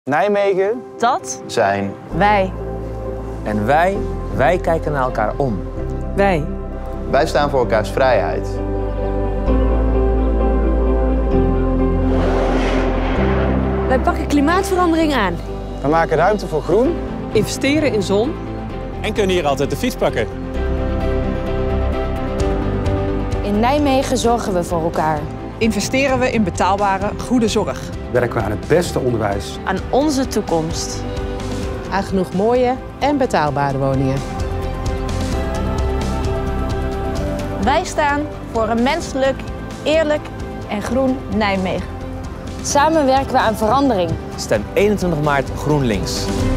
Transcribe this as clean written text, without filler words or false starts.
Nijmegen. Dat Zijn. wij. En wij kijken naar elkaar om. Wij staan voor elkaars vrijheid. Wij pakken klimaatverandering aan. We maken ruimte voor groen. Investeren in zon. En kunnen hier altijd de fiets pakken. In Nijmegen zorgen we voor elkaar. Investeren we in betaalbare, goede zorg. Werken we aan het beste onderwijs. Aan onze toekomst. Aan genoeg mooie en betaalbare woningen. Wij staan voor een menselijk, eerlijk en groen Nijmegen. Samen werken we aan verandering. Stem 21 maart GroenLinks.